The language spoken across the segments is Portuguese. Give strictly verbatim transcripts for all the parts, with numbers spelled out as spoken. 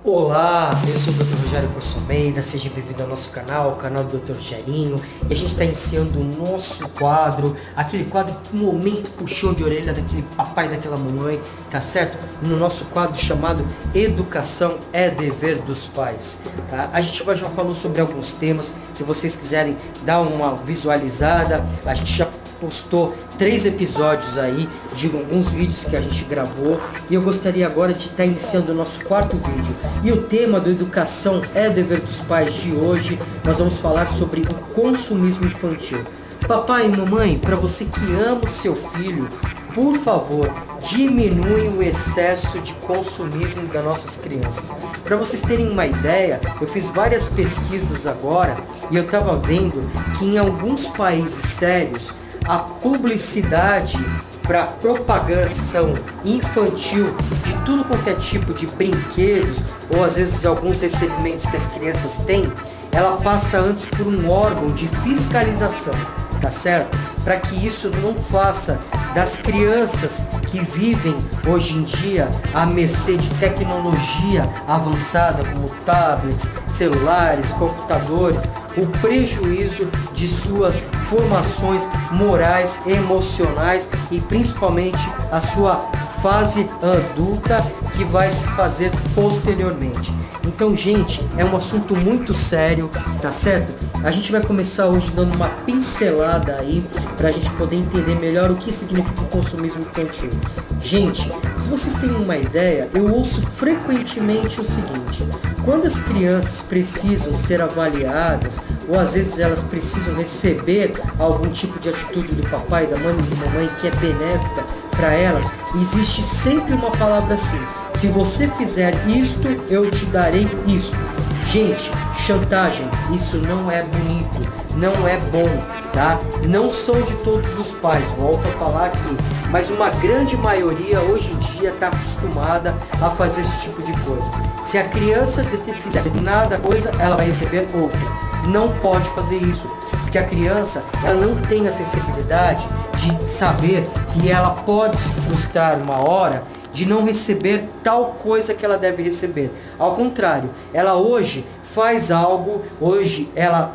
Olá, eu sou o doutor Rogério Corso Almeida, seja bem-vindo ao nosso canal, o canal do doutor Rogerinho. E a gente está iniciando o nosso quadro, aquele quadro, momento puxão de orelha daquele papai e daquela mamãe, tá certo? No nosso quadro chamado Educação é Dever dos Pais, tá? A gente já falou sobre alguns temas, se vocês quiserem dar uma visualizada, a gente já postou três episódios aí de alguns vídeos que a gente gravou, e eu gostaria agora de estar iniciando o nosso quarto vídeo. E o tema do Educação é Dever dos Pais de hoje, nós vamos falar sobre o consumismo infantil. Papai e mamãe, para você que ama o seu filho, por favor, diminui o excesso de consumismo das nossas crianças. Para vocês terem uma ideia, eu fiz várias pesquisas agora e eu estava vendo que em alguns países sérios a publicidade para propagação infantil de tudo quanto é tipo de brinquedos ou às vezes alguns recebimentos que as crianças têm, ela passa antes por um órgão de fiscalização, tá certo? Para que isso não faça das crianças que vivem hoje em dia à mercê de tecnologia avançada como tablets, celulares, computadores, o prejuízo de suas formações morais, emocionais e principalmente a sua fase adulta que vai se fazer posteriormente. Então, gente, é um assunto muito sério, tá certo? A gente vai começar hoje dando uma pincelada aí para a gente poder entender melhor o que significa o consumismo infantil. Gente, se vocês têm uma ideia, eu ouço frequentemente o seguinte: quando as crianças precisam ser avaliadas, ou às vezes elas precisam receber algum tipo de atitude do papai, da mãe e da mamãe que é benéfica para elas, existe sempre uma palavra assim: se você fizer isto, eu te darei isto. Gente, chantagem, isso não é bonito, não é bom, tá? Não são de todos os pais, volto a falar aqui, mas uma grande maioria hoje em dia está acostumada a fazer esse tipo de coisa. Se a criança fizer determinada coisa, ela vai receber outra. Não pode fazer isso, porque a criança ela não tem a sensibilidade de saber que ela pode se frustrar uma hora de não receber tal coisa que ela deve receber. Ao contrário, ela hoje faz algo, hoje ela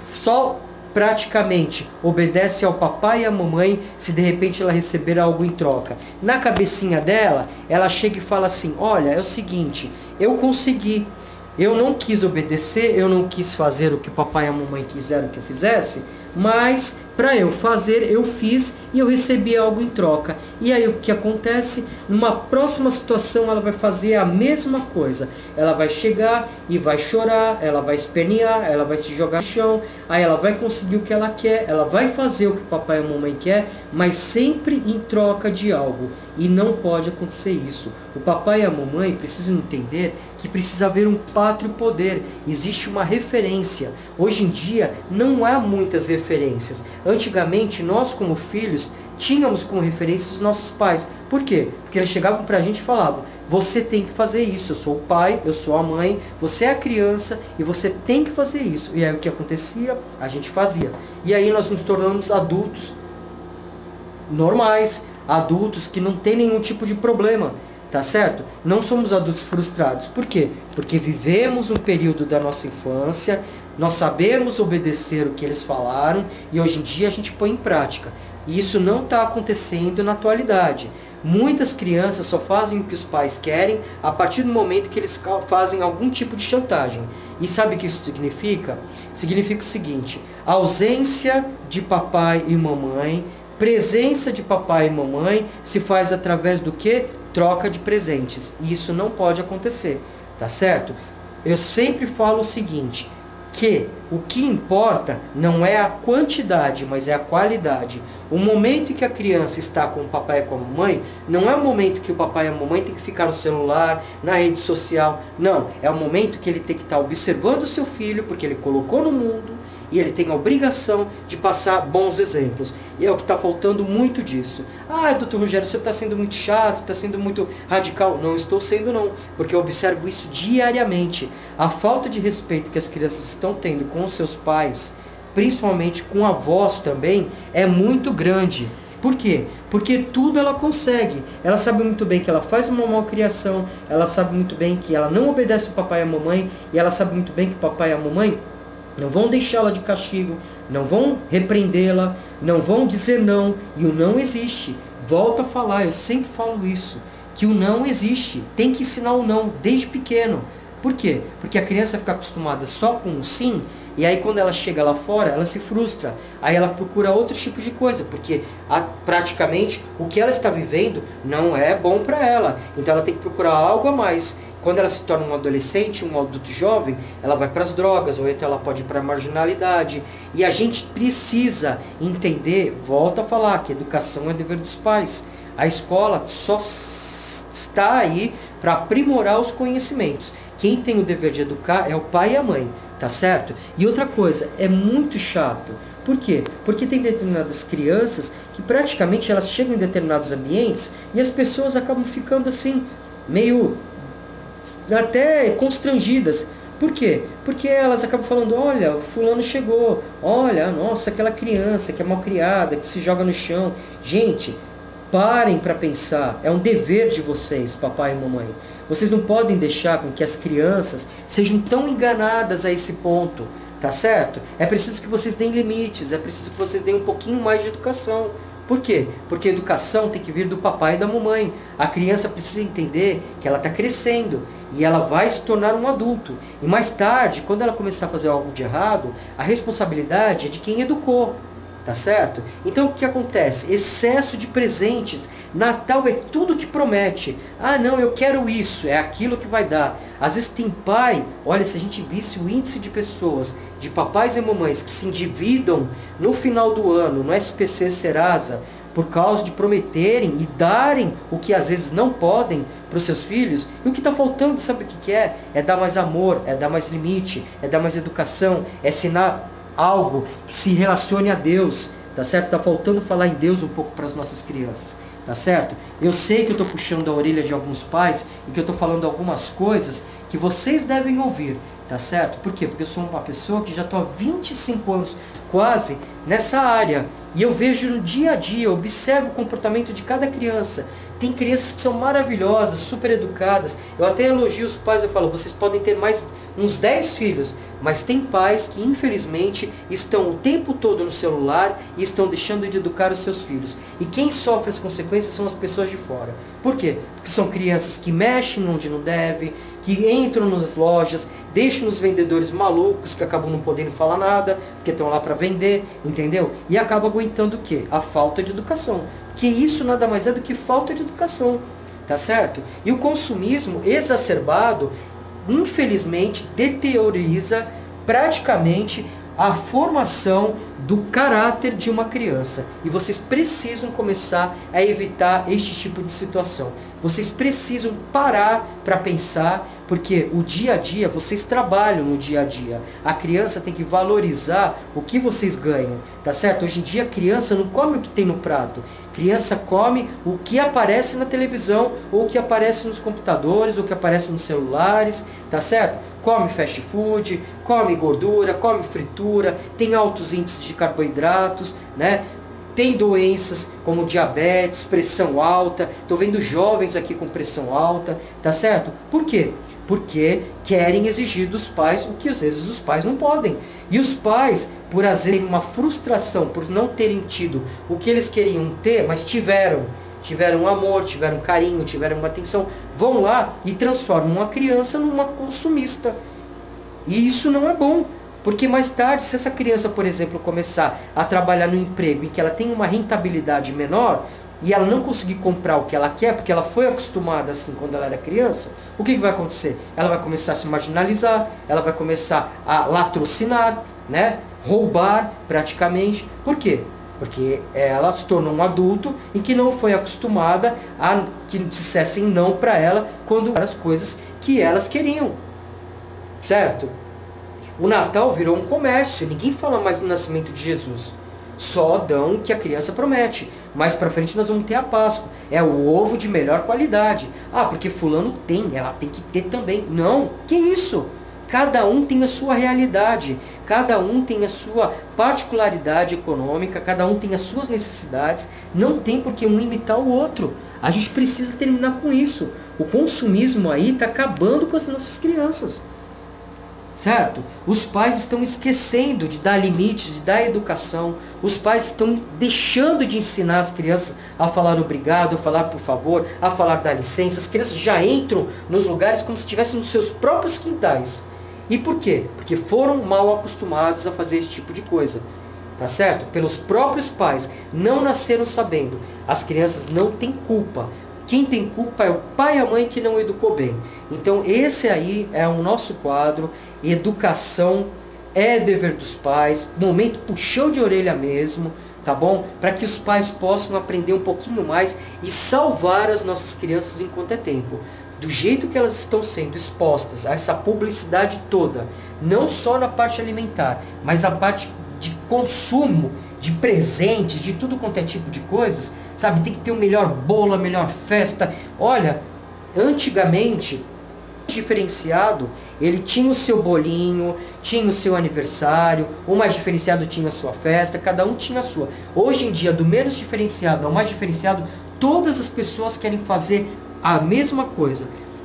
só praticamente obedece ao papai e à mamãe se de repente ela receber algo em troca. Na cabecinha dela, ela chega e fala assim: olha, é o seguinte, eu consegui, eu não quis obedecer, eu não quis fazer o que o papai e a mamãe quiseram que eu fizesse, mas para eu fazer, eu fiz e eu recebi algo em troca. E aí o que acontece? Numa próxima situação ela vai fazer a mesma coisa. Ela vai chegar e vai chorar, ela vai espernear, ela vai se jogar no chão, aí ela vai conseguir o que ela quer, ela vai fazer o que o papai e a mamãe quer, mas sempre em troca de algo. E não pode acontecer isso. O papai e a mamãe precisam entender que precisa haver um pátrio poder. Existe uma referência. Hoje em dia não há muitas referências. Antigamente nós como filhos tínhamos como referência os nossos pais. Por quê? Porque eles chegavam pra gente e falavam: você tem que fazer isso, eu sou o pai, eu sou a mãe, você é a criança e você tem que fazer isso. E aí o que acontecia? A gente fazia. E aí nós nos tornamos adultos normais, adultos que não tem nenhum tipo de problema, tá certo? Não somos adultos frustrados. Por quê? Porque vivemos um período da nossa infância, nós sabemos obedecer o que eles falaram e hoje em dia a gente põe em prática. E isso não está acontecendo na atualidade. Muitas crianças só fazem o que os pais querem a partir do momento que eles fazem algum tipo de chantagem. E sabe o que isso significa? Significa o seguinte: ausência de papai e mamãe, presença de papai e mamãe se faz através do que? Troca de presentes. E isso não pode acontecer, tá certo? Eu sempre falo o seguinte, que o que importa não é a quantidade, mas é a qualidade. O momento em que a criança está com o papai e com a mamãe, não é o momento que o papai e a mamãe tem que ficar no celular, na rede social. Não, é o momento que ele tem que estar observando o seu filho, porque ele colocou no mundo, e ele tem a obrigação de passar bons exemplos. E é o que está faltando muito disso. Ah, doutor Rogério, você está sendo muito chato, está sendo muito radical. Não estou sendo não, porque eu observo isso diariamente. A falta de respeito que as crianças estão tendo com os seus pais, principalmente com avós também, é muito grande. Por quê? Porque tudo ela consegue. Ela sabe muito bem que ela faz uma malcriação, ela sabe muito bem que ela não obedece o papai e a mamãe, e ela sabe muito bem que o papai e a mamãe não vão deixá-la de castigo, não vão repreendê-la, não vão dizer não, e o não existe. Volto a falar, eu sempre falo isso, que o não existe. Tem que ensinar o não desde pequeno. Por quê? Porque a criança fica acostumada só com o sim, e aí quando ela chega lá fora, ela se frustra. Aí ela procura outro tipo de coisa, porque a, praticamente o que ela está vivendo não é bom para ela. Então ela tem que procurar algo a mais. Quando ela se torna um adolescente, um adulto jovem, ela vai para as drogas, ou então ela pode ir para a marginalidade. E a gente precisa entender, volto a falar, que educação é dever dos pais. A escola só está aí para aprimorar os conhecimentos. Quem tem o dever de educar é o pai e a mãe, tá certo? E outra coisa, é muito chato. Por quê? Porque tem determinadas crianças que praticamente elas chegam em determinados ambientes e as pessoas acabam ficando assim, meio até constrangidas. Por quê? Porque elas acabam falando, olha, o fulano chegou, olha, nossa, aquela criança que é mal criada, que se joga no chão. Gente, parem para pensar, é um dever de vocês, papai e mamãe. Vocês não podem deixar com que as crianças sejam tão enganadas a esse ponto, tá certo? É preciso que vocês deem limites, é preciso que vocês deem um pouquinho mais de educação. Por quê? Porque a educação tem que vir do papai e da mamãe. A criança precisa entender que ela está crescendo e ela vai se tornar um adulto. E mais tarde, quando ela começar a fazer algo de errado, a responsabilidade é de quem educou. Tá certo? Então o que acontece? Excesso de presentes. Natal é tudo que promete. Ah não, eu quero isso, é aquilo que vai dar. Às vezes tem pai, olha, se a gente visse o índice de pessoas, de papais e mamães que se endividam no final do ano, no S P C Serasa, por causa de prometerem e darem o que às vezes não podem para os seus filhos, e o que está faltando, sabe o que, que é? É dar mais amor, é dar mais limite, é dar mais educação, é ensinar algo que se relacione a Deus, tá certo? Tá faltando falar em Deus um pouco para as nossas crianças, tá certo? Eu sei que eu estou puxando a orelha de alguns pais e que eu estou falando algumas coisas que vocês devem ouvir, tá certo? Por quê? Porque eu sou uma pessoa que já estou há vinte e cinco anos quase nessa área e eu vejo no dia a dia, eu observo o comportamento de cada criança. Tem crianças que são maravilhosas, super educadas. Eu até elogio os pais, eu falo, vocês podem ter mais uns dez filhos, mas tem pais que infelizmente estão o tempo todo no celular e estão deixando de educar os seus filhos. E quem sofre as consequências são as pessoas de fora. Por quê? Porque são crianças que mexem onde não deve, que entram nas lojas, deixam os vendedores malucos que acabam não podendo falar nada, porque estão lá para vender, entendeu? E acabam aguentando o quê? A falta de educação. Que isso nada mais é do que falta de educação, tá certo? E o consumismo exacerbado, infelizmente, deterioriza praticamente a formação do caráter de uma criança. E vocês precisam começar a evitar este tipo de situação. Vocês precisam parar para pensar, porque o dia a dia, vocês trabalham no dia a dia. A criança tem que valorizar o que vocês ganham, tá certo? Hoje em dia a criança não come o que tem no prato. A criança come o que aparece na televisão, ou o que aparece nos computadores, ou o que aparece nos celulares, tá certo? Come fast food, come gordura, come fritura, tem altos índices de carboidratos, né? Tem doenças como diabetes, pressão alta. Estou vendo jovens aqui com pressão alta, tá certo? Por quê? Porque querem exigir dos pais o que às vezes os pais não podem. E os pais, por às vezes uma frustração, por não terem tido o que eles queriam ter, mas tiveram, tiveram amor, tiveram carinho, tiveram uma atenção, vão lá e transformam uma criança numa consumista. E isso não é bom. Porque mais tarde, se essa criança, por exemplo, começar a trabalhar no emprego em que ela tem uma rentabilidade menor e ela não conseguir comprar o que ela quer, porque ela foi acostumada assim quando ela era criança, o que, que vai acontecer? Ela vai começar a se marginalizar, ela vai começar a latrocinar, né? Roubar praticamente. Por quê? Porque ela se tornou um adulto em que não foi acostumada a que dissessem não para ela quando eram as coisas que elas queriam. Certo? O Natal virou um comércio, ninguém fala mais do nascimento de Jesus. Só dão o que a criança promete. Mais pra frente nós vamos ter a Páscoa. É o ovo de melhor qualidade. Ah, porque fulano tem, ela tem que ter também. Não, que isso? Cada um tem a sua realidade, cada um tem a sua particularidade econômica, cada um tem as suas necessidades, não tem por que um imitar o outro. A gente precisa terminar com isso. O consumismo aí está acabando com as nossas crianças. Certo? Os pais estão esquecendo de dar limites, de dar educação. Os pais estão deixando de ensinar as crianças a falar obrigado, a falar por favor, a falar dá licença. As crianças já entram nos lugares como se estivessem nos seus próprios quintais. E por quê? Porque foram mal acostumados a fazer esse tipo de coisa. Tá certo? Pelos próprios pais. Não nasceram sabendo. As crianças não têm culpa. Quem tem culpa é o pai e a mãe que não educou bem. Então esse aí é o nosso quadro. Educação é dever dos pais. Momento puxão de orelha mesmo. Tá bom? Para que os pais possam aprender um pouquinho mais e salvar as nossas crianças enquanto é tempo. Do jeito que elas estão sendo expostas a essa publicidade toda. Não só na parte alimentar, mas a parte de consumo, de presentes, de tudo quanto é tipo de coisas. Sabe, tem que ter o melhor bolo, a melhor festa. Olha, antigamente, diferenciado, ele tinha o seu bolinho, tinha o seu aniversário, o mais diferenciado tinha a sua festa, cada um tinha a sua. Hoje em dia, do menos diferenciado ao mais diferenciado, todas as pessoas querem fazer a mesma coisa.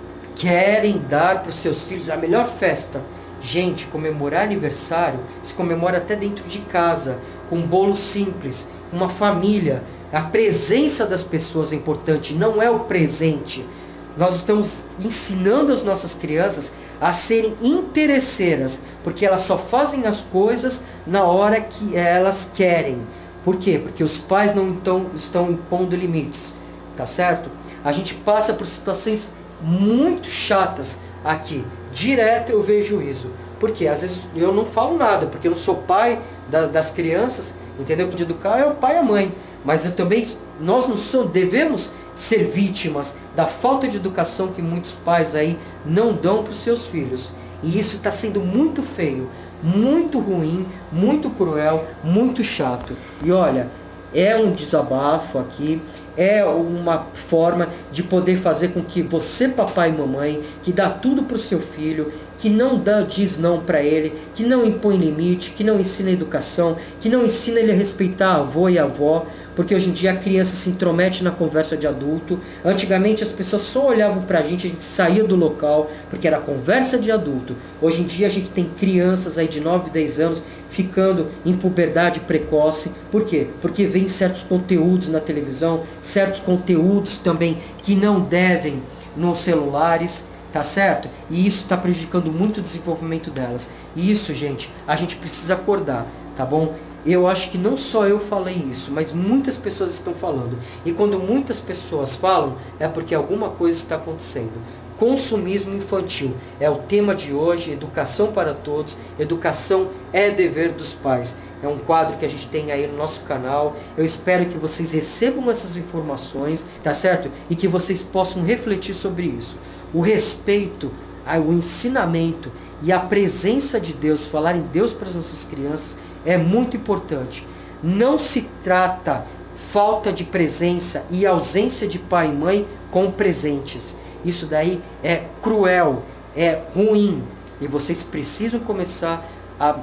Querem dar para os seus filhos a melhor festa. Gente, comemorar aniversário se comemora até dentro de casa, com um bolo simples, uma família. A presença das pessoas é importante, não é o presente. Nós estamos ensinando as nossas crianças a serem interesseiras, porque elas só fazem as coisas na hora que elas querem. Por quê? Porque os pais não estão, estão impondo limites, tá certo? A gente passa por situações muito chatas aqui. Direto eu vejo isso. Porque às vezes eu não falo nada, porque eu não sou pai da, das crianças, entendeu? Que de educar é o pai e a mãe. Mas eu também, nós não somos, devemos ser vítimas da falta de educação que muitos pais aí não dão para os seus filhos. E isso está sendo muito feio, muito ruim, muito cruel, muito chato. E olha, é um desabafo aqui, é uma forma de poder fazer com que você, papai e mamãe, que dá tudo para o seu filho, que não dá, diz não para ele, que não impõe limite, que não ensina educação, que não ensina ele a respeitar a avó e a avó, porque hoje em dia a criança se intromete na conversa de adulto. Antigamente as pessoas só olhavam pra gente, a gente saía do local, porque era conversa de adulto. Hoje em dia a gente tem crianças aí de nove, dez anos ficando em puberdade precoce. Por quê? Porque vem certos conteúdos na televisão, certos conteúdos também que não devem nos celulares, tá certo? E isso está prejudicando muito o desenvolvimento delas. E isso, gente, a gente precisa acordar, tá bom? Eu acho que não só eu falei isso, mas muitas pessoas estão falando. E quando muitas pessoas falam, é porque alguma coisa está acontecendo. Consumismo infantil é o tema de hoje, educação para todos. Educação é dever dos pais. É um quadro que a gente tem aí no nosso canal. Eu espero que vocês recebam essas informações, tá certo? E que vocês possam refletir sobre isso. O respeito, o ensinamento e a presença de Deus, falar em Deus para as nossas crianças, é muito importante. Não se trata falta de presença e ausência de pai e mãe com presentes. Isso daí é cruel, é ruim. E vocês precisam começar a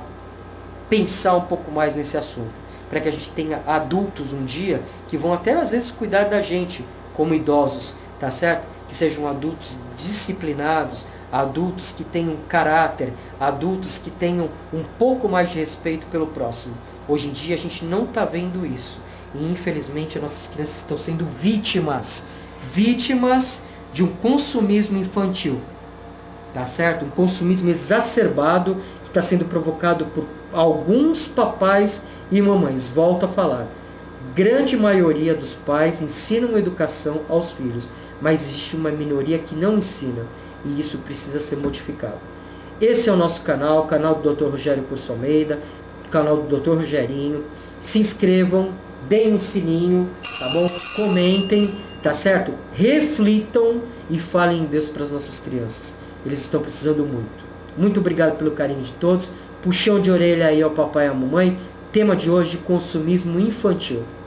pensar um pouco mais nesse assunto. Para que a gente tenha adultos um dia que vão até às vezes cuidar da gente como idosos, tá certo? Que sejam adultos disciplinados, adultos que tenham caráter, adultos que tenham um pouco mais de respeito pelo próximo. Hoje em dia a gente não está vendo isso. E infelizmente nossas crianças estão sendo vítimas. Vítimas de um consumismo infantil. Tá certo? Um consumismo exacerbado que está sendo provocado por alguns papais e mamães. Volto a falar. Grande maioria dos pais ensinam educação aos filhos. Mas existe uma minoria que não ensina. E isso precisa ser modificado. Esse é o nosso canal, o canal do doutor Rogério Curso Almeida, canal do doutor Rogerinho. Se inscrevam, deem um sininho, tá bom? Comentem, tá certo? Reflitam e falem em Deus para as nossas crianças. Eles estão precisando muito. Muito obrigado pelo carinho de todos. Puxão de orelha aí ao papai e à mamãe. Tema de hoje, consumismo infantil.